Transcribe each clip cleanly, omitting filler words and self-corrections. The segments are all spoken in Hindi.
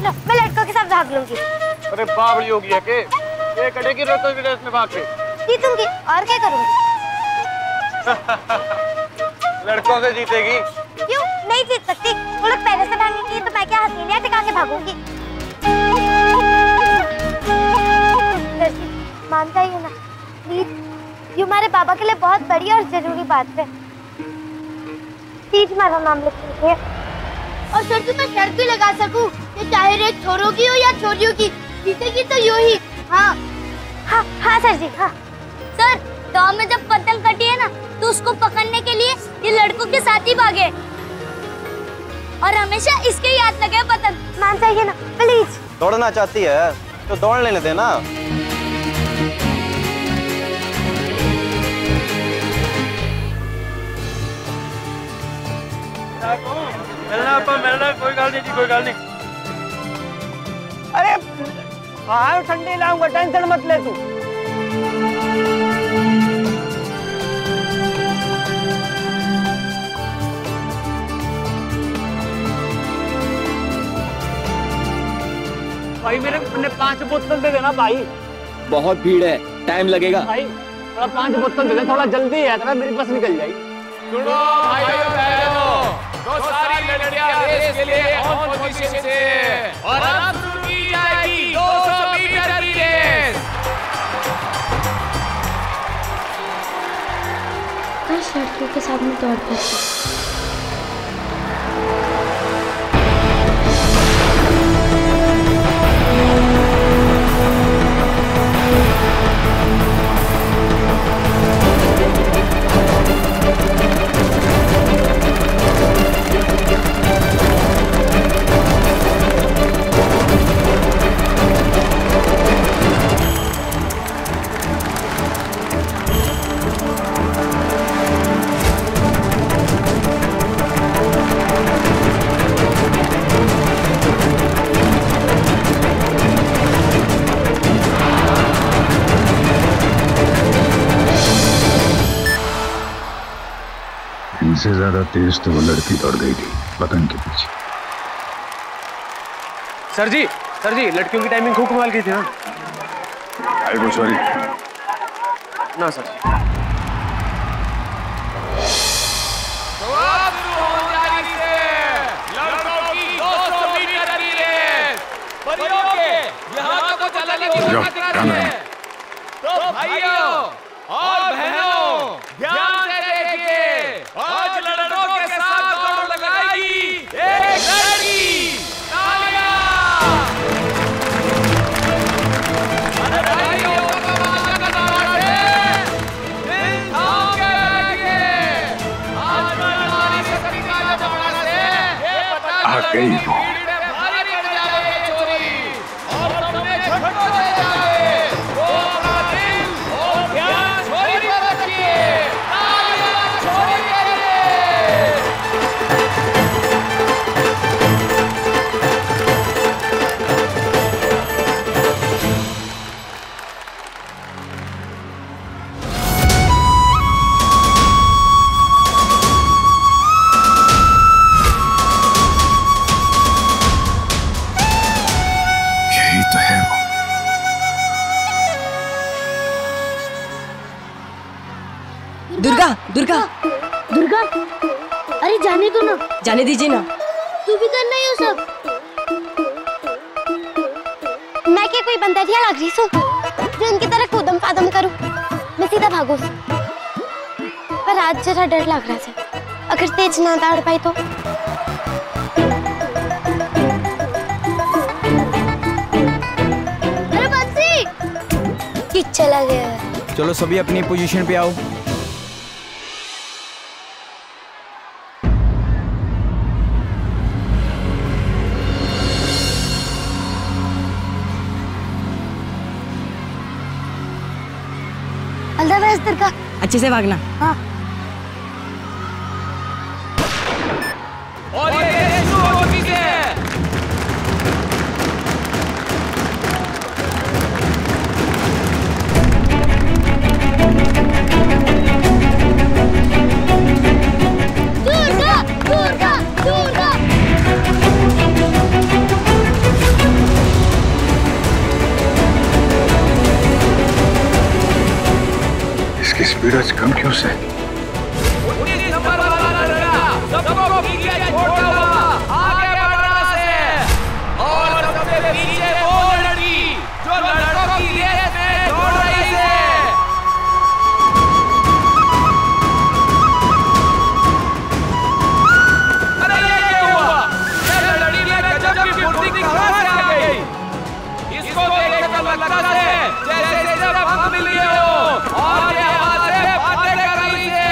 लो, मैं लड़कों के साथ भाग लूंगी। अरे बावली होगी है के? ये कटेगी लड़कों की रेस में भाग के। जीतूंगी और क्या करूंगी? लड़कों से जीतेगी? क्यों नहीं जीत सकती? वो लोग पहले से भागेंगे तो मैं क्या हथेलियां टिका के भागूंगी? मान जाइए ना प्लीज, ये हमारे पापा के लिए बहुत बड़ी और जरूरी बात है। प्लीज मेरा नाम लिख लीजिए। और सर जी मैं शर्त भी लगा सकूं कि चाहे रेस छोरों की हो या छोरियों की, जीतेगी तो यूं ही। हाँ हाँ हाँ सर जी हाँ। सर गांव में जब पतंग कटी है ना तो उसको पकड़ने के लिए ये लड़कों के साथ ही भागे और हमेशा इसके ही हाथ लगे पतंग। मान जाइए ना प्लीज। दौड़ना चाहती है तो दौड़ लेने देना। मिलना कोई गल नहीं जी, कोई गल नहीं। अरे हाँ ठंडी लाऊंगा, टेंशन मत ले तू। भाई मेरे 5 बोतल दे देना भाई। बहुत भीड़ है, टाइम लगेगा। भाई थोड़ा 5 बोतल दे दे, थोड़ा जल्दी है, थोड़ा मेरी बस निकल जाएगी। सुनो भाइयों बहनों, तो सारी लड़कियां रेस के लिए ऑन पोजीशन से और अब शुरू की जाएगी 200 मीटर की रेस। काश लड़कियों के साथ में दौड़ पाती। इनसे ज्यादा तेज तो वो लड़की दौड़ गई थी पतंग के पीछे। सर जी लड़कियों की टाइमिंग खूब कमाल की थी ना। आई वो सॉरी ना सर। तो अब शुरू होने जा रही है लड़कों की 200 मीटर की रेस। परियों के यहाँ तो कुछ अलग ही होना है। तो भाइयों और बहनों ध्यान से देखिए, आज लड़कों के साथ दौड़ लगाएगी एक लड़की। तालियां। अरे भाइयों का कमाल का दौड़ है, दिल थाम के बैठिए। आज हमारी शक्ति का दौड़ से ये पता आ गई वो। भारी पड़ जाए ये चोरी और अपने झटकों से जाए वो अपना दिल और ध्यान छोरी पर रखिए। तालियां छोरी के लिए। यही तो है वो। दुर्गा दुर्गा दुर्गा अरे जाने दो ना। जाने दीजिए ना। तू भी करना ही हो सब। मैं क्या कोई बंदरिया लग रही हूँ जो इनकी तरह कूदम फादम करूँ? मैं सीधा भागू। पर आज जरा डर लग रहा है, अगर तेज ना दौड़ पाई तो। अरे बंसी कि चला गया। चलो सभी अपनी पोजीशन पे आओ। अल्लाह दुर्गा। अच्छे से भागना। हाँ। और ये रेस शुरू हो चुकी है। दुर्गा दुर्गा दुर्गा। क्यों से? 19 नंबर वाला लड़का सबको पीछे छोड़ता हुआ आगे बढ़ रहा है और सबसे पीछे वो लड़की जो लड़कों की रेस में दौड़ रही है। अरे ये क्या हुआ? ये लड़की में गजब की फुर्ती कहां से आ गई? इसको देखकर लगता है जैसे इसे भक्त मिल गए हो और ये आवाज से बातें कर रही है।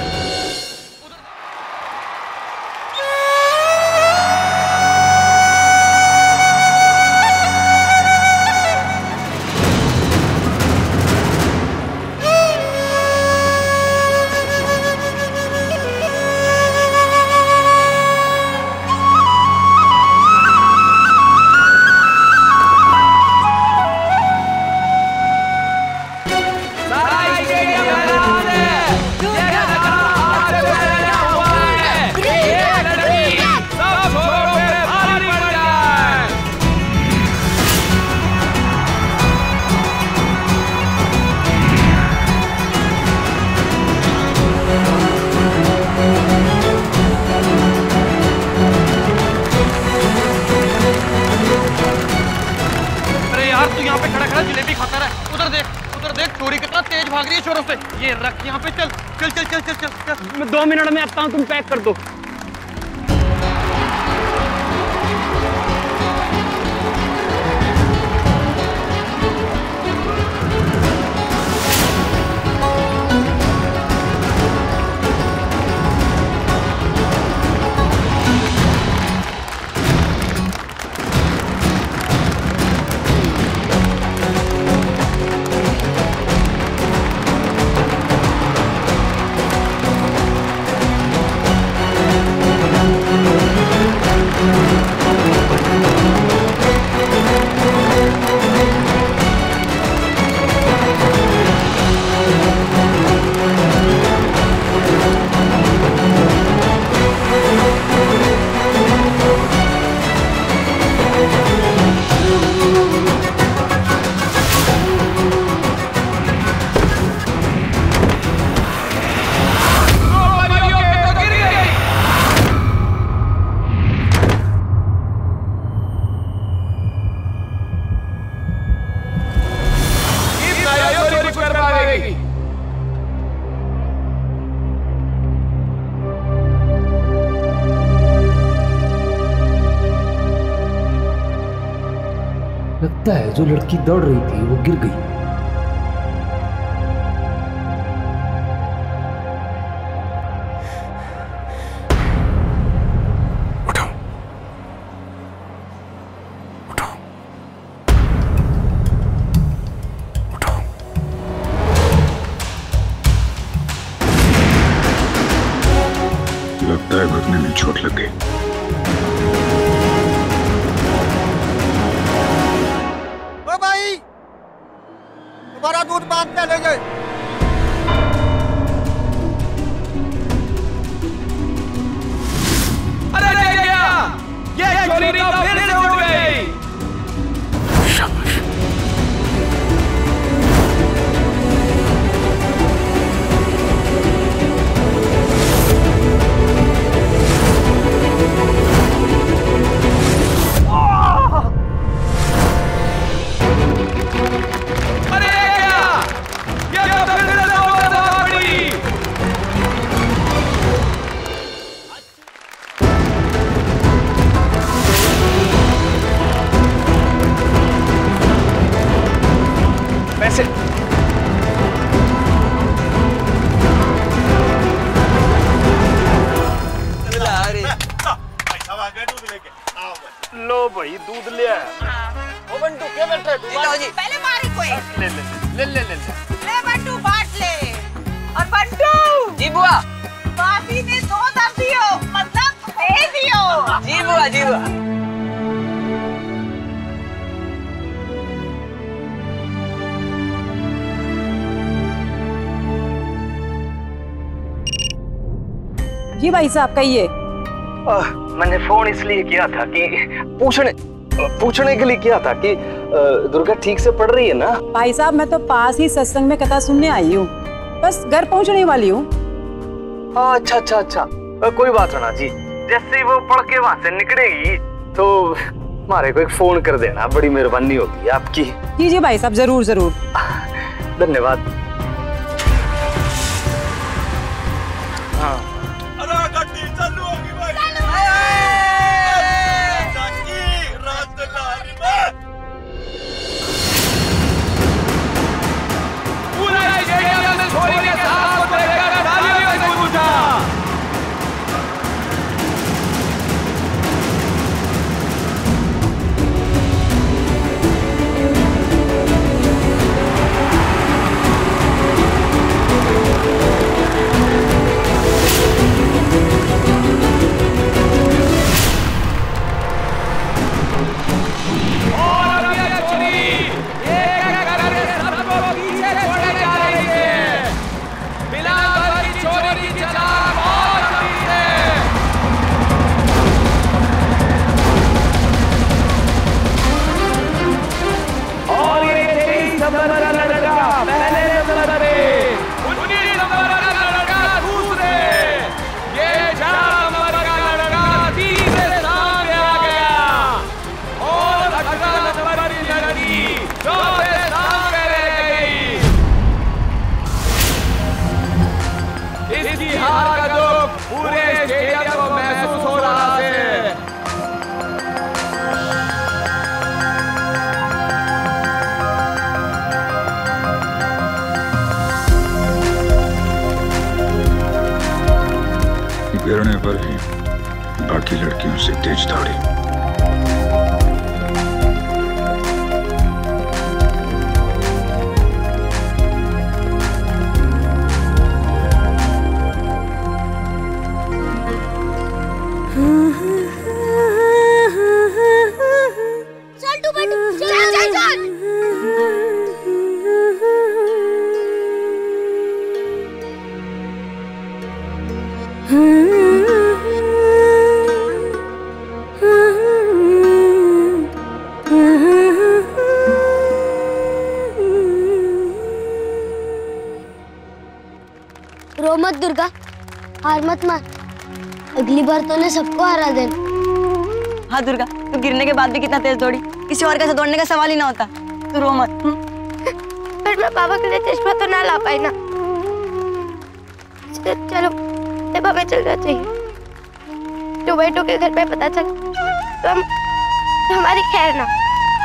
जलेबी खाता रहा। उधर देख चोरी कितना तेज भाग रही है शोरों से। ये रख यहाँ पे, चल चल चल चल चल चल, चल। मैं 2 मिनट में आता हूँ, तुम पैक कर दो। लगता है जो लड़की दौड़ रही थी वो गिर गई। लगता है घुटने में चोट लग गई। ओ भाई, तुम्हारा दूध बांध के ले गए। अरे क्या? ये चोरी तो फिर से उठ गई। शाबाश। पैसे लो भाई, दूध ले आया। ओ बंटू क्या बैठा है? जी पहले मारी कोई ले ले ले ले ले ले बंटू बांट ले। और बंटू जी बुआ, भाभी ने 2 दम दियो, मतलब दे दियो। जी बुआ, जी बुआ। जी भाई साहब कहिए। मैंने फोन इसलिए किया था कि पूछने के लिए किया था कि दुर्गा ठीक से पढ़ रही है ना? भाई साहब मैं तो पास ही सत्संग में कथा सुनने आई हूँ। बस घर पहुंचने वाली हूँ। अच्छा अच्छा अच्छा, कोई बात ना जी। जैसे ही वो पढ़ के वहां से निकलेगी तो हमारे को एक फोन कर देना, बड़ी मेहरबानी होगी आपकी। जी जी भाई साहब, जरूर जरूर। धन्यवाद। हाँ। गिरने पर ही बाकी लड़कियों से तेज दौड़ी। चल तू बट, चल चल चल। रो मत दुर्गा, हार मत मान। अगली बार तूने सबको हरा देना। हाँ दुर्गा, तू गिरने के बाद भी कितना तेज दौड़ी, किसी और का दौड़ने का सवाल ही ना होता। तू रो मत। पर मैं पापा के लिए चश्मा तो ना ला पाई ना। चलो अब हमें चलना चाहिए। टोमेटो के घर पे पता चला तो हमारी खैर ना।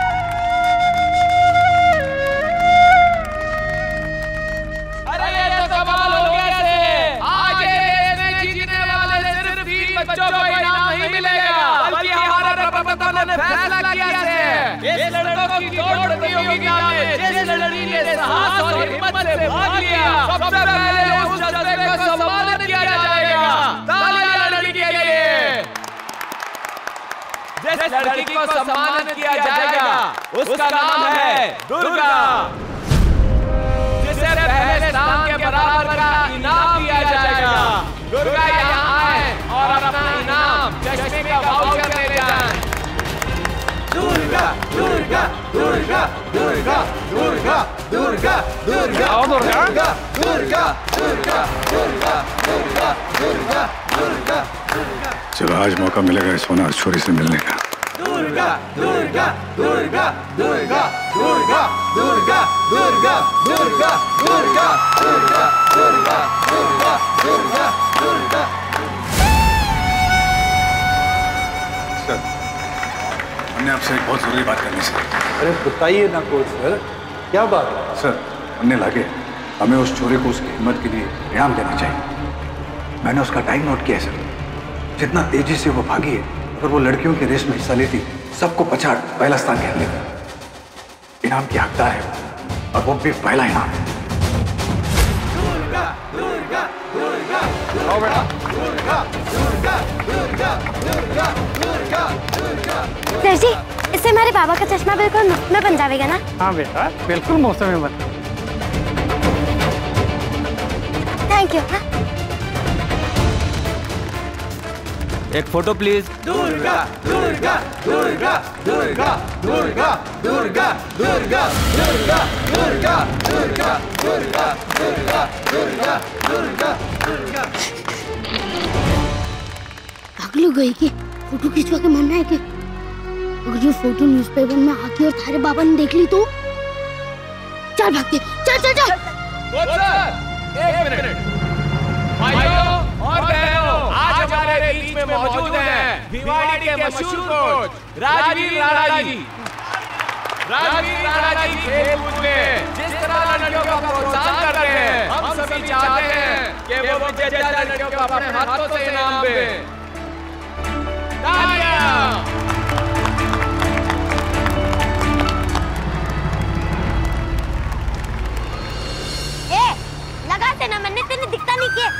बच्चों को इनाम नहीं मिलेगा, बल्कि हमारे प्रबंधन ने फैसला किया है इस लड़कों की दौड़ प्रतियोगिता में जिस लड़की ने साहस और हिम्मत से भाग लिया, सबसे पहले उस जज्बे को सम्मानित किया जाएगा। तालियां लड़की के लिए। जिस लड़की को सम्मानित किया जाएगा उसका नाम है दुर्गा, जिसे पहले स्थान के बराबर का इनाम दिया जाएगा। दुर्गा यहाँ आए और अपना इनाम चश्मे का वाउचर ले जाएं। दुर्गा दुर्गा दुर्गा दुर्गा दुर्गा दुर्गा दुर्गा दुर्गा दुर्गा दुर्गा दुर्गा दुर्गा दुर्गा दुर्गा दुर्गा। जब आज मौका मिलेगा इस होनहार छोरी से मिलने का। दुर्गा दुर्गा दुर्गा दुर्गा दुर्गा दुर्गा दुर्गा दुर्गा दुर्गा दुर्गा दुर्गा दुर्गा दुर्गा दुर्गा। सर, हमने आपसे एक बहुत जरूरी बात करनी सर। अरे बताइए ना कोच सर, क्या बात है? सर, हमने लागे हमें उस छोरे को उसकी हिम्मत के लिए इनाम देना चाहिए। मैंने उसका टाइम नोट किया है सर, जितना तेजी से वो भागी है, अगर वो लड़कियों के रेस में हिस्सा लेती सबको पछाड़ पहला स्थान कह लेती। इनाम की हकदार है और वो भी पहला इनाम है। दुर्गा दुर्गा दुर्गा दुर्गा दुर्गा दुर्गा दुर्गा दुर्गा दुर्गा दुर्गा। सर जी, इससे हमारे बाबा का चश्मा बिल्कुल मुफ्त में बन जाएगा ना? हाँ बेटा, बिल्कुल मुफ्त में बन। Thank you. एक फोटो प्लीज। दुर्गा दुर्गा दुर्गा दुर्गा दुर्गा दुर्गा दुर्गा दुर्गा दुर्गा दुर्गा दुर्गा दुर्गा दुर्गा दुर्गा दुर्गा। पागल हो गई कि फोटो खिंचवा के मरना है कि अगर ये फोटो न्यूज़पेपर में आके और थारे बाबा ने देख ली तो चल भागते, चल चल चल। एक मिनट भाइयों और बहनों, आज हमारे बीच में मौजूद हैं भिवाड़ी के मशहूर कोच राजवीर राणा जी। राजवीर राणा जी खेल-कूद में जिस तरह लड़कियों का प्रोत्साहन करते हैं, हम सभी चाहते हैं कि वो विजेता लड़कियों को अपने हाथों से इनाम दें। तालियां। लगा से ना, मैंने तेने दिखता नहीं किया।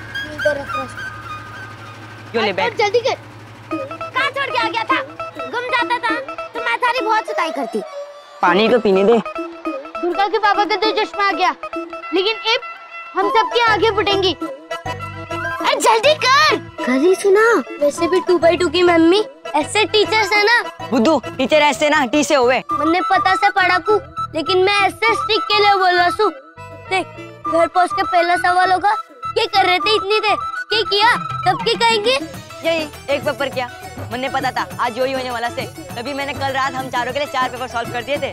क्यों ले बैठ? जल्दी कर। कहाँ छोड़ के आ गया था? गुम जाता था तो मैं थारी बहुत सताई करती। पानी तो पीने दे। दुर्गा के पापा का तो चश्मा आ गया, लेकिन अब हम सबकी आगे फुटेंगी। अरे जल्दी कर। कभी सुना, वैसे भी 2x2 की मम्मी ऐसे टीचर्स है ना। बुद्धू टीचर ऐसे ना टी से हुए। मैंने पता से पढ़ा कू, लेकिन मैं ऐसे स्टिक के लिए बोल रहा हूँ। देख घर पहुँच के पहला सवाल होगा, क्या कर रहे थे इतनी देर? क्या किया? तब क्या कहेंगे? यही एक पेपर किया। मुझे पता था आज यही होने वाला से, तभी मैंने कल रात हम चारों के लिए 4 पेपर सॉल्व कर दिए थे।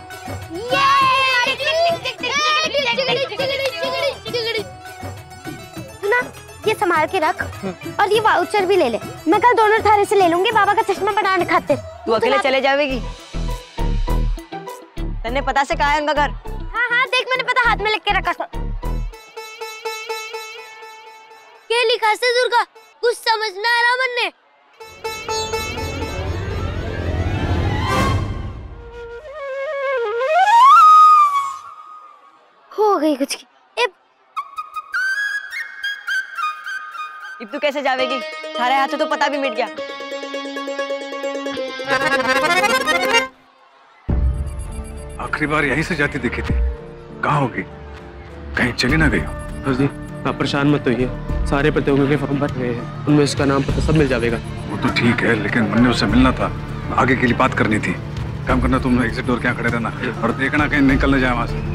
सुना, ये संभाल के रख और ये वाउचर भी ले ले। मैं कल दोनों थारे से ले लूंगी बाबा का चश्मा बनाने खातिर। तू अकेले चले जाएगी? तन्ने पता से कहा है उनका घर? हाँ हाँ देख, मैंने पता हाथ में लिख के रखा। क्या लिखा से दुर्गा? कुछ समझ ना आ रहा मन ने। हो गई कुछ की। अब तू कैसे जावेगी? थारे हाथों तो पता भी मिट गया। आखिरी बार यहीं से जाती दिखी थी, कहाँ होगी? कहीं चली ना गई हो? बस जी आप परेशान मत होइए, सारे प्रतियोगियों के फॉर्म भर गए हैं, उनमें इसका नाम पता सब मिल जाएगा। वो तो ठीक है, लेकिन मुन्ने उससे मिलना था, आगे के लिए बात करनी थी। काम करना, तुम एग्जिट डोर के यहाँ खड़े रहना और देखना कहीं निकल न जाए वहां से।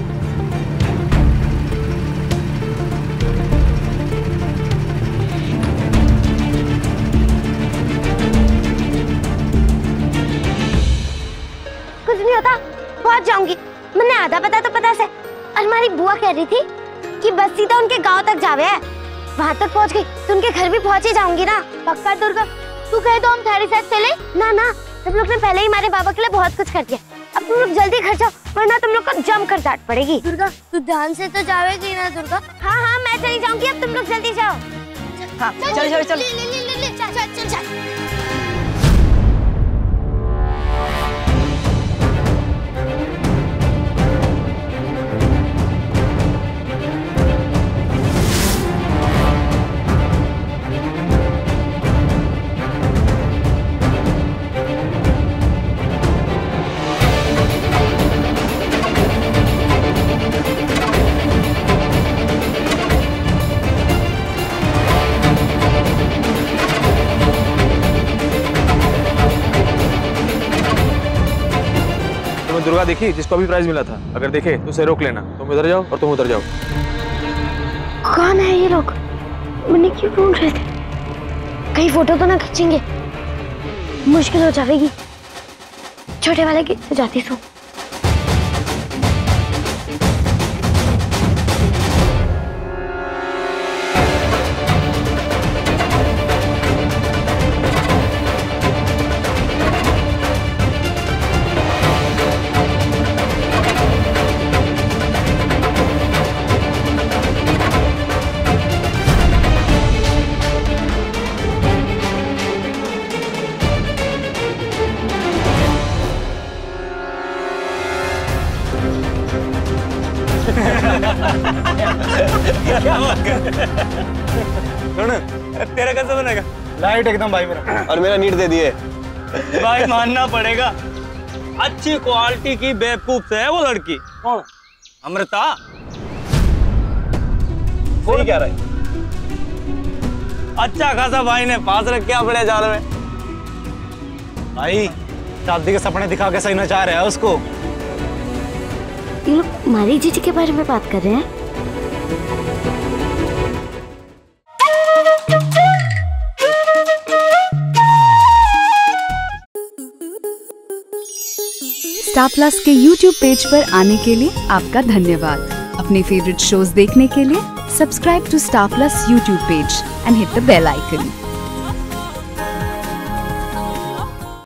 कुछ नहीं होता, पहुंच जाऊंगी। मैंने आधा पता से। और हमारी बुआ कह रही थी कि बस सीधा उनके गांव तक जावे है। वहां तक पहुंच गई तो उनके घर भी पहुंच ही जाऊंगी ना। पक्का दुर्गा? तू कहे तो हम थारी साथ चले? ना ना, तुम लोग ने पहले ही हमारे बाबा के लिए बहुत कुछ कर दिया। अब तुम लोग जल्दी घर जाओ, वरना तुम लोग को जम कर डांट पड़ेगी। दुर्गा तू ध्यान से तो जावेगी ना दुर्गा? हाँ हाँ मैं चली जाऊंगी, अब तुम लोग जल्दी जाओ। हाँ चल चल चल चल। दुर्गा देखी जिसको अभी प्राइज मिला था, अगर देखे तो उसे रोक लेना। तुम इधर जाओ और तुम उधर जाओ। कौन है ये लोग? मुझे क्यों ढूंढ रहे थे? कहीं फोटो तो ना खींचेंगे? मुश्किल हो जाएगी। छोटे वाले की तो जाती सो। तेरा कैसे बनेगा? लाइट एकदम भाई मेरा। और मेरा नीट दे दिए। भाई मानना पड़ेगा, अच्छी क्वालिटी की बेवकूफ से है वो लड़की। कौन? अमृता। सही कह रहा है। अच्छा खासा भाई ने पास रख क्या बड़े जाल में। भाई शादी के सपने दिखा के सही नचा रहा है उसको। ये लोग मारी जीजी के बारे में बात कर रहे हैं। स्टार प्लस के YouTube पेज पर आने के लिए आपका धन्यवाद। अपने फेवरेट शोज देखने के लिए subscribe to Star Plus YouTube page and hit the bell icon.